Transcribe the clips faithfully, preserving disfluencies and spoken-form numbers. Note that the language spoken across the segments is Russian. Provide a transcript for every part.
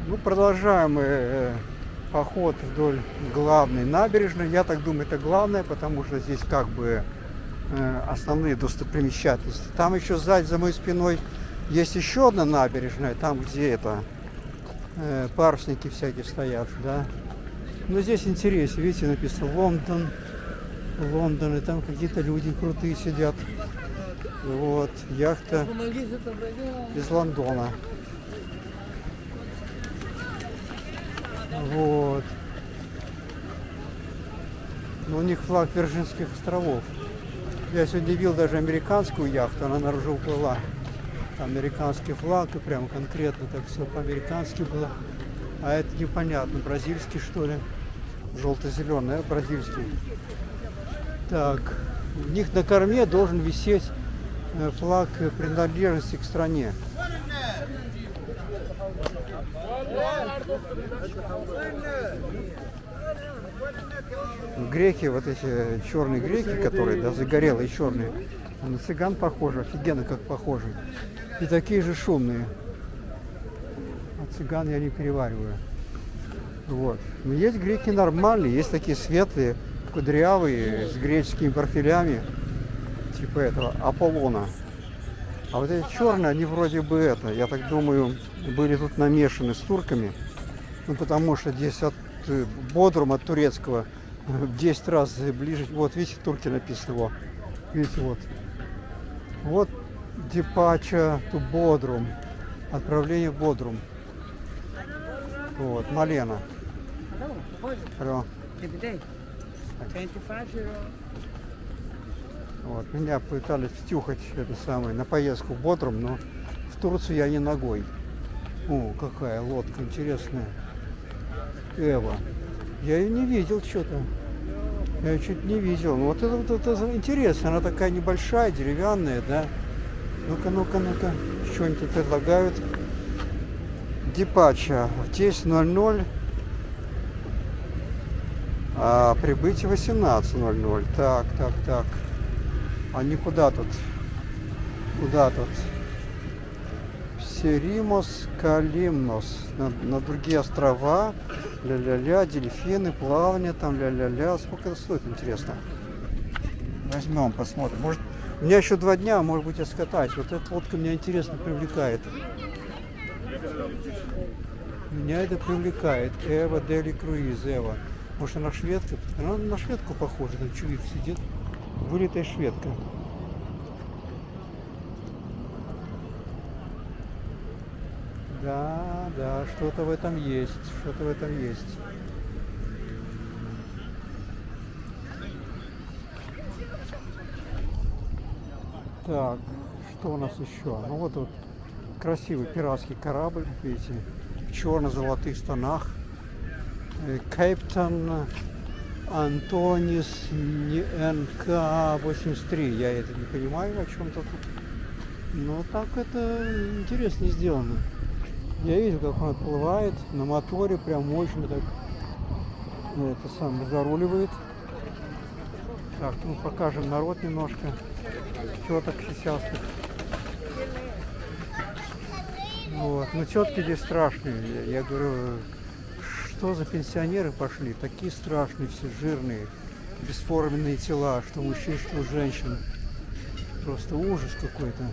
Ну, продолжаем э, поход вдоль главной набережной. Я так думаю, это главное, потому что здесь как бы э, основные достопримечательности. Там еще сзади, за моей спиной, есть еще одна набережная, там, где это э, парусники всякие стоят, да. Но здесь интереснее, видите, написано Лондон, Лондон, и там какие-то люди крутые сидят. Вот, яхта из Лондона. Вот. Но у них флаг Вирджинских островов. Я сегодня видел даже американскую яхту, она наружу уплыла. Американский флаг, и прям конкретно так все по-американски было. А это непонятно, бразильский что ли? Желто-зеленый, а бразильский. Так, у них на корме должен висеть флаг принадлежности к стране. Греки, вот эти черные греки, которые, да, загорелые черные, на цыган похожи, офигенно как похожи. И такие же шумные. А цыган я не перевариваю. Вот. Но есть греки нормальные, есть такие светлые, кудрявые, с греческими профилями, типа этого Аполлона. А вот эти черные, они вроде бы это, я так думаю, были тут намешаны с турками. Ну, потому что здесь от Бодрум, от турецкого, в десять раз ближе. Вот, видите, турки написано его. Видите, вот. Вот Departure to Bodrum. Отправление в Бодрум. Вот, Малена. Алло. Вот, меня пытались втюхать это самое, на поездку в Бодрум, но в Турцию я не ногой. О, какая лодка интересная. Эва. Я ее не видел что-то. Я ее чуть не видел. Ну, вот это вот это интересно. Она такая небольшая, деревянная, да. Ну-ка, ну-ка, ну-ка. Что-нибудь тут предлагают. Депача в десять ноль ноль. А прибытие восемнадцать ноль ноль. Так, так, так. Они куда тут? Куда тут? Серимос, Калимнос. На, на другие острова. Ля-ля-ля, дельфины, плавание там, ля-ля-ля. Сколько это стоит, интересно? Возьмем, посмотрим. Может, у меня еще два дня, может быть, я скатаюсь. Вот эта лодка меня интересно привлекает. Меня это привлекает. Эва Дели Круиз, Эва. Может, она шведка? Она на шведку похожа. Там чувик сидит. Вылитая шведка. Да, да, что-то в этом есть. Что-то в этом есть. Так, что у нас еще? Ну вот вот красивый пиратский корабль, видите, в черно-золотых тонах. Кейптон Антонис эн ка восемьдесят три. Я это не понимаю, о чем-то тут. Но так это интересно сделано. Я видел, как он отплывает на моторе, прям мощно так. Это сам заруливает. Так, ну покажем народ немножко. Теток сисястых. Вот. Ну тетки здесь страшные. Я, я говорю, что за пенсионеры пошли? Такие страшные, все жирные, бесформенные тела, что мужчин, что женщин. Просто ужас какой-то.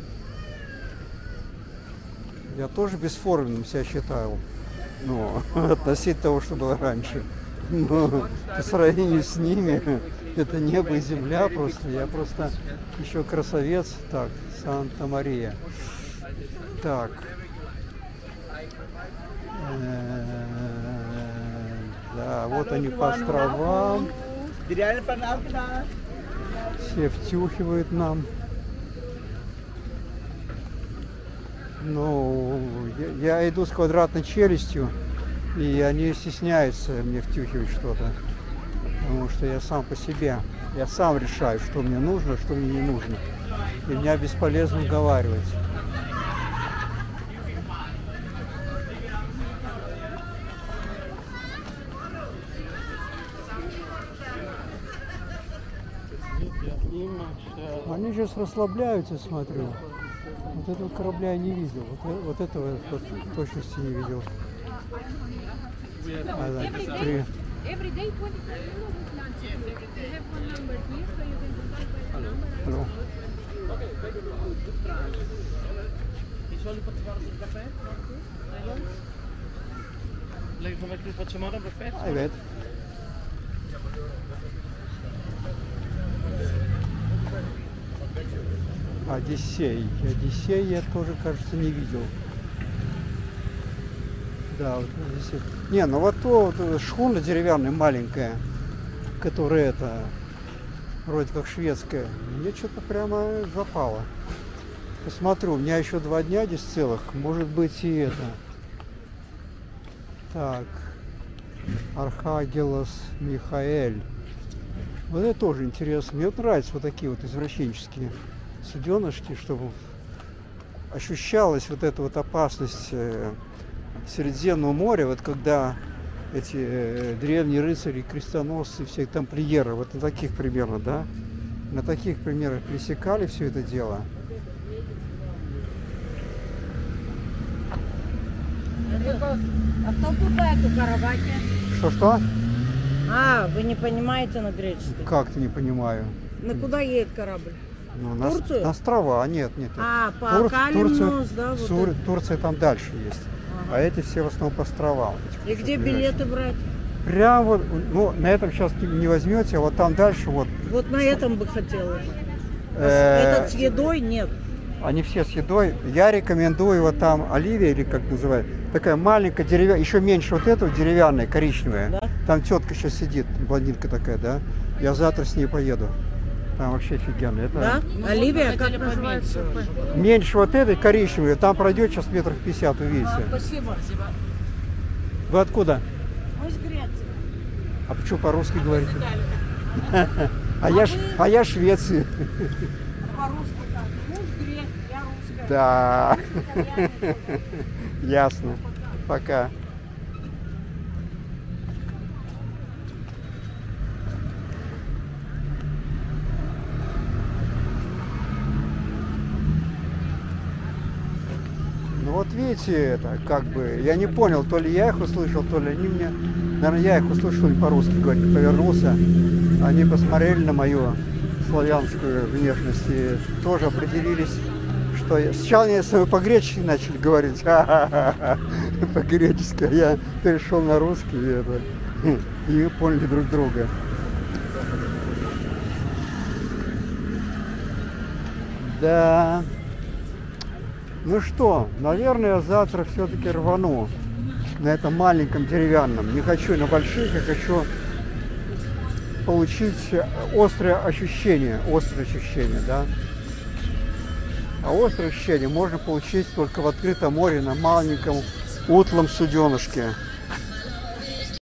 Я тоже бесформенным себя считаю, но относительно того, что было раньше. Но по сравнению с ними, это небо и земля просто. Я просто еще красавец. Так, Санта-Мария. Так. Да, вот они по островам. Все втюхивают нам. Ну, я, я иду с квадратной челюстью, и они стесняются мне втюхивать что-то. Потому что я сам по себе. Я сам решаю, что мне нужно, что мне не нужно. И меня бесполезно уговаривать. Они сейчас расслабляются, смотрю. Вот этого корабля я не видел. Вот, вот этого в точности не видел. А, да, три. Every day twenty-five euro with lunch. We have one number here, so you can contact by that number. Алло. I soldi facciamo sul caffè? Lei come che facciamo ora per pezzo? Привет. Одиссей. Одиссей я тоже, кажется, не видел. Да, вот Одиссей. Не, ну вот то вот, шхуна деревянная маленькая, которая это вроде как шведская, мне что-то прямо запало. Посмотрю, у меня еще два дня здесь целых, может быть и это. Так, Архангелос Михаэль. Вот это тоже интересно. Мне вот нравятся вот такие вот извращенческие суденышки, чтобы ощущалась вот эта вот опасность Средиземного моря, вот когда эти э, древние рыцари, крестоносцы, все тамплиеры, вот на таких примерно, да, на таких примерах пресекали все это дело. А кто купает у Карабахи? Что-что? А, вы не понимаете на греческий? Как-то не понимаю. На куда едет корабль? Ну, на, Турцию? на острова, а нет, нет. нет. А, по Тур- Калимнус, Турцию- да? Вот Сур- это. Турция там дальше есть. Ага. А эти все в основном по островам. И где билеты брать? Прям вот, ну, на этом сейчас не возьмете, а вот там дальше вот. Вот на этом бы хотела. э, Этот с едой нет. Они все с едой. Я рекомендую вот там Оливия, или как называют, такая маленькая деревянная, еще меньше вот этого, деревянная, коричневая. Да? Там тетка сейчас сидит, блондинка такая, да. Я завтра с ней поеду. Там вообще офигенно. Это Да? Оливия, как называется? меньше вот этой коричневой, там пройдет сейчас метров пятьдесят, увидите. А, спасибо. Вы откуда? Мы из Греции. А почему по-русски говорите? А я, ш- а я Швеции. По-русски так. Муж грек, я русская. Да. Ясно. Пока. Ну вот видите, это как бы, я не понял, то ли я их услышал, то ли они мне, наверное, я их услышал, они по-русски говорят, повернулся, они посмотрели на мою славянскую внешность и тоже определились, что я... Сначала они с по гречески начали говорить, по-гречески, а я перешел на русский, и, это, и мы поняли друг друга. Да. Ну что, наверное, завтра все-таки рвану на этом маленьком деревянном. Не хочу на больших, я хочу получить острое ощущение, острое ощущение, да. А острое ощущение можно получить только в открытом море на маленьком утлом суденышке.